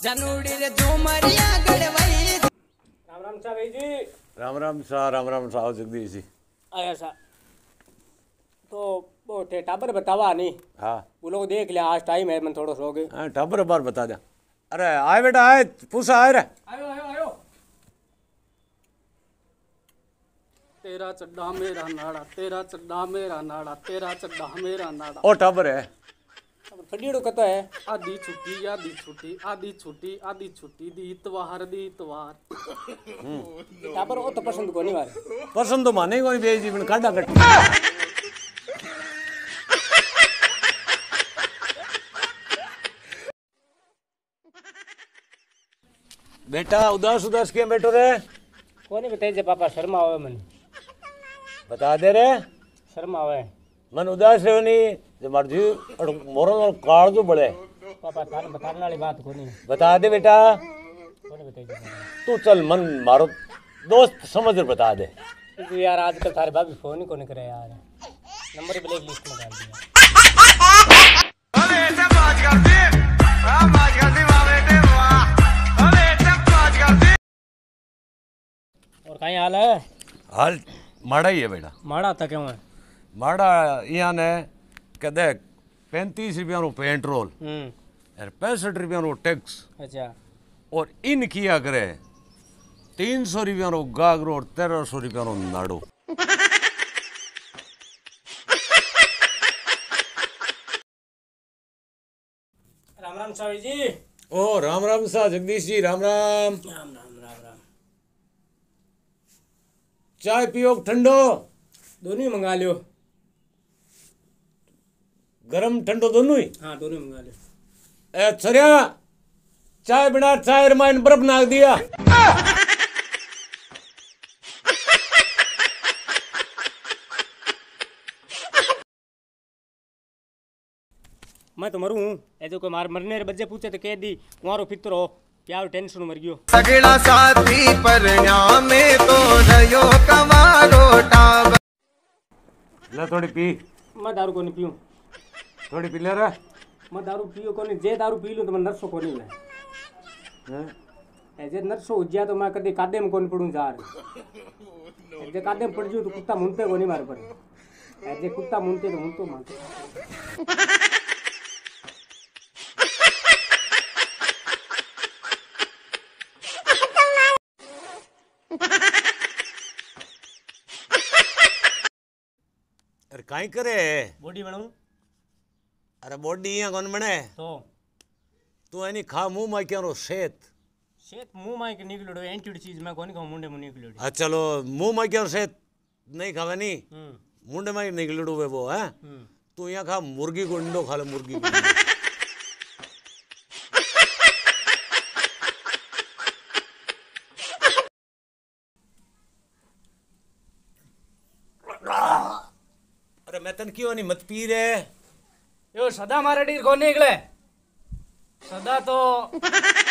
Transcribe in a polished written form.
चनूड़ी रे झूमरिया गड़वई। राम राम सा भाई जी। राम राम सा जगदीश जी। आया सा तो वो टाबर बतावा नहीं। हाँ वो लोग देख लिया, आज टाइम है, मैं थोड़ा सो गए। हाँ टाबर बार बता दे। अरे आए बेटा आए, पूछा आए रे। आयो आयो आयो। तेरा चड्डा मेरा नाड़ा, तेरा चड्डा मेरा नाड़ा, तेरा चड्डा मेरा नाड़ा। ओ टाबर है फड़ीड़ो कतो है। आधी छुट्टी आधी छुट्टी आधी छुट्टी आधी छुट्टी दी इतवार दी इतवार। टाबर वो तो पसंद को नहीं वाले। पसंद तो माने कोई बेच जीवन काटा कट। बेटा उदास उदास क्यों बैठो रे? कोनी बताई जे पापा शर्मा आवे मन। बता दे रे। शर्मा आवे मन उदास रहो नहीं जो मर्जी और मोरन और काल जो बड़े। पापा थाने बताने वाली बात कोनी। बता दे बेटा। कोनी बताई जे तू चल मन मारो दोस्त समझ कर बता दे। तू यार आजकल थारे भाभी फोन ही कोनी करे यार। नंबर ब्लैक लिस्ट में डाल दिया। अबे ऐसे बात करती वाह बात करती वाह बेटे वाह। अबे ऐसे बात करती। और कहीं हाल है? हाल माड़ा ही है बेटा। माड़ा था क्यों है? माड़ा यहाँ ने कह दे 35 रुपया रो पेट्रोल और 65 रुपया रो टैक्स अच्छा। और इन किया करे 300 रुपया रो गागरो और 1300 रुपया रो नाड़ो। राम राम सावी जी। ओ राम राम सा जगदीश जी। राम राम राम राम राम राम। चाय पियो ठंडो? दोनों ही मंगा लियो। गरम ठंडो दोनों ही? हाँ दोनों मंगा लियो। ए छरिया चाय बिना चाय रमाइन बर्फ नाक दिया। मैं तो मरूं हूँ ऐसे कोई मार मरने रे बच्चे पूछे तो कह दी कुंवारो फितर हो क्या टेंशन मर गयो। सगड़ा साथी परण्या में तो रयो कमारो टाब। ले थोड़ी पी। मैं दारू को नहीं पीऊँ। थोड़ी पी ले रे। मैं दारू पियो को नहीं। जे दारू पी लूँ तो मैं नर्सों को नहीं मैं। ऐसे नर्सों हो गया तो मैं कभी कादे में कौन पड़ूँ जा रहे। जे कादे में पड़ जाऊँ तो कुत्ता मुनते को नहीं मार पड़े। ऐसे कुत्ता मुनते तो मुनतो मारते। अरे काई करे? बॉडी बनाऊं? अरे बॉडी यहाँ कौन बने? तो तू है नहीं खा मुंह में क्या रो सेत। शेत मुंह माई के निकलो एंटीड चीज मैं कौन खाऊं मुंडे में निकलो। हाँ चलो मुंह में क्या सेत नहीं खावे नहीं मुंडे में निकलड़ू वे वो है। तू यहाँ खा मुर्गी को अंडो खा ले मुर्गी को अंडो। अरे मैं तन क्यों नहीं मत पी रे? यो सदा मारे डीर कौन निकले? सदा तो